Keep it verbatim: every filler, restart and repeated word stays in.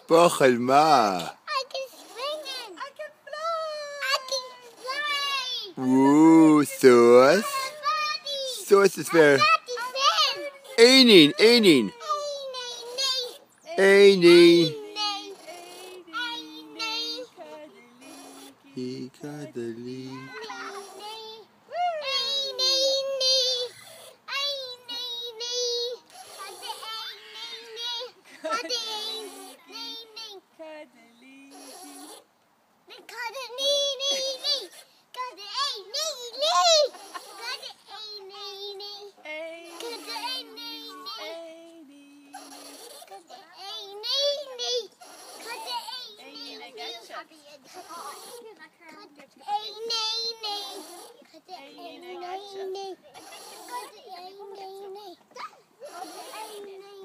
باخ الماء. I can swing it. I can fly. I can fly. Ooh, sauce. Sauce is fair. Einin, Einin. Einin. Kadali. Hey,